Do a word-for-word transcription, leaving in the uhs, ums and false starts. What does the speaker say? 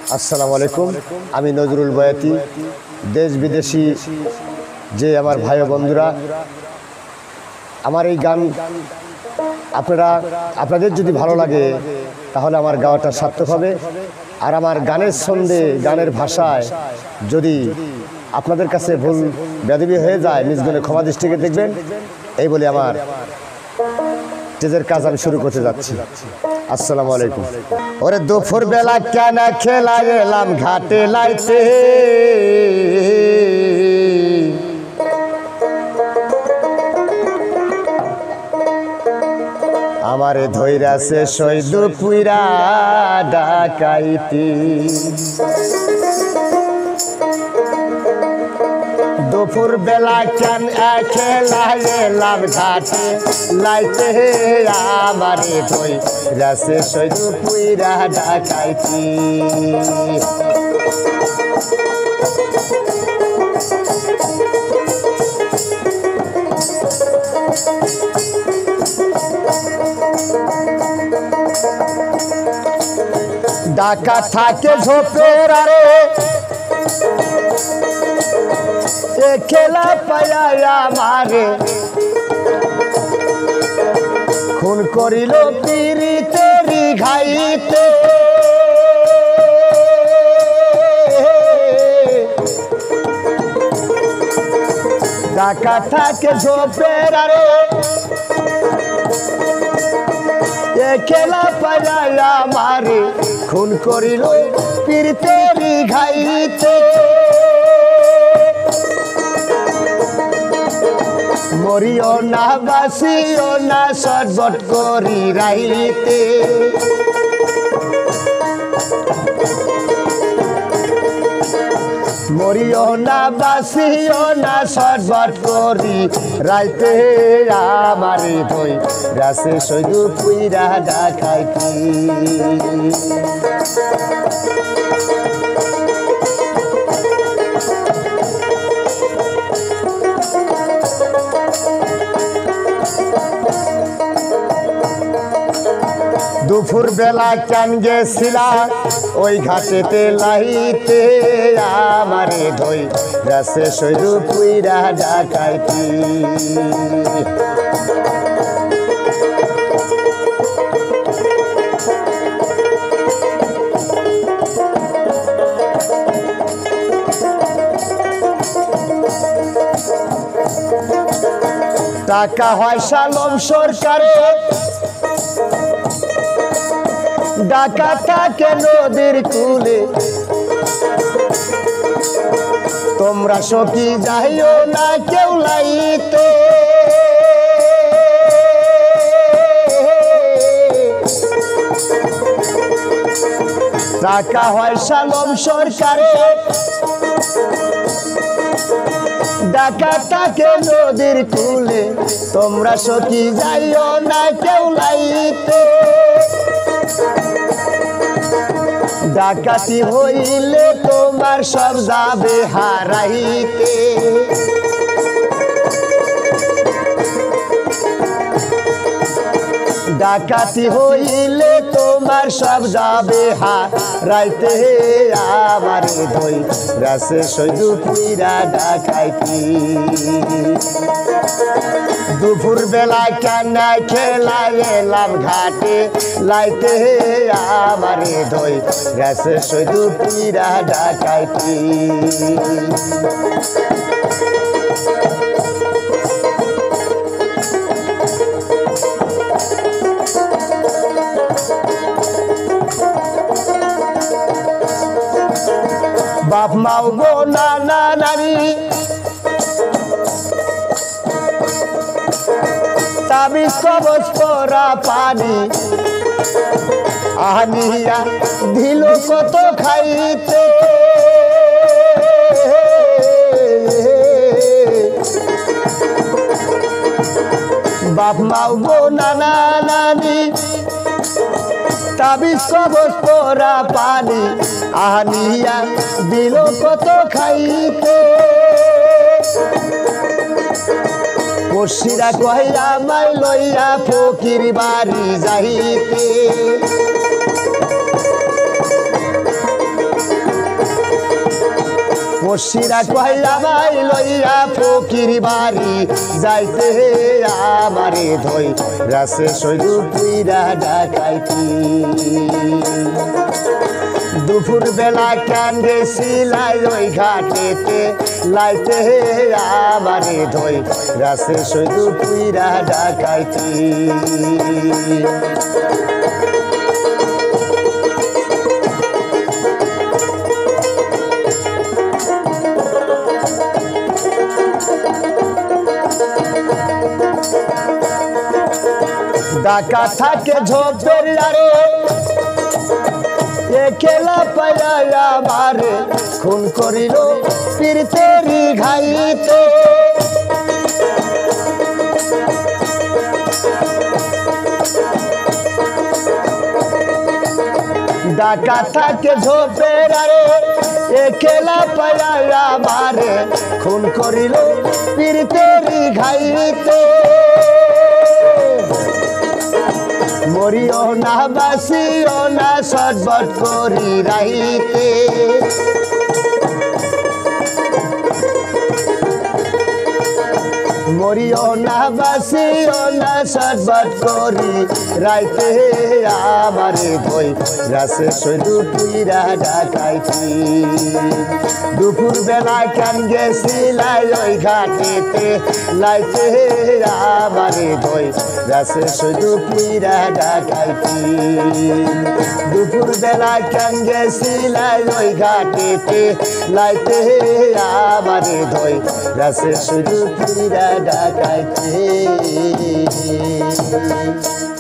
আসসালামু আলাইকুম। আমি নজরুল বয়াতি। দেশ বিদেশি যে আমার ভাই বন্ধুরা, আমার এই গান আপনারা আপনাদের যদি ভালো লাগে তাহলে আমার গাওয়াটা সার্থক হবে। আর আমার গানের ছন্দে, গানের ভাষায় যদি আপনাদের কাছে ভুল বেয়াদবি হয়ে যায়, নিজ গুণে ক্ষমা দৃষ্টিকে দেখবেন। এই বলে আমার স্টেজের কাজ আমি শুরু করতে যাচ্ছি। আসসালামু আলাইকুম। ওরে দুপুর বেলা কেন খেলা এলাম ঘাটে লাইতে, আমারে ধইরাছে শৈদু পুইরা ডাকাইতি। দুপুর বেলা কেন খেলা এলাম ঘাটে লাইতে, আমারে ধইরাছে শৈদু পুইরা ডাকাইতি। ডাকা থাকে ঝোপের আরে এ খেলা পায়া আমারে খুন করিল পিরিতেরি ঘাইতে। ডাকা থাকে ঝোপের আরে এ খেলা পায়া আমারে খুন করিল পিরিতেরি ঘাইতে। মরিও না বাসিও না সটবট করি রাইতে। মরিও না বাসিও না সটবট করি রাইতে, আমারে ধইরাছে শৈদু পুইরা ডাকাইতি। দুপুর বেলা কেন গেছিলা ওই ঘাটেতে লাইতে, আমারে ধইরাছে শৈদু পুইরা ডাকাইতি। টাকা হয় সালম সরকারে, ডাকা থাকে নদীর কুলে। তোমরা সখী যাইও না কেউ লাইতে। টাকা হয় সালম সরকারে, ডাকা থাকে নদীর কুলে। তোমরা সখী যাইও না কেউ লাইতে। ডাকাতি হইলে তোমার সব যাবে হারাইতে। ডাকাতি হইলে তোমার সব যাবে হারাইতে, আমারে ধইরাছে শৈদু পুইরা ডাকাইতি। দুপুর বেলা কান্না খেলা এলাম ঘাটে লাইতে, আমারে ধইরাছে শৈদু পুইরা ডাকাইতি। বাপ মাও গো নানা নারী তাবিজ কবজ পরা পানি আনিয়া দিল কত খাইতে। বাপ মাও গো নানা নানি তাবিজ কবজ পরা পানি আনিয়া দিল কত খাইতে। পড়শিরা কহে আমায় লইয়া ফকির বাড়ি যাইতে। পশিরা কয় আমায় লইয়া ফকির বাড়ি যাইতে আমারে ধই রাসে সৈদু পুইরা ডাকাইতি দুপুর বেলা কেন গেছিলাই ওই ঘাটেতে লাইতে আমারে ধই রাসে সৈদু পুইরা ডাকাইতি ডাকা থাকে ঝোপের আরে একলা পাইয়া আমারে খুন করিল পীরতেরি ঘাইতে ডাকা থাকে ঝোপের আরে একলা পাইয়া আমারে খুন করিল পীরতেরি ঘাইতে মরিও না বাসিও না সটবট করি রাইতে মরিও না বাসিও না সটবট করি রাইতে আমারে ধই রাসে সৈদু পুইরা ডাকাইতি দুপুর বেলা কেন গেছিলাই ওই ঘাটেতে লাইতে আমারে ধই রাসে সৈদু পুইরা ডাকাইতি দুপুর বেলা কেন গেছিলাই ওই ঘাটেতে লাইতে আমারে ধই রাসে সৈদু পুইরা ডাকাইতি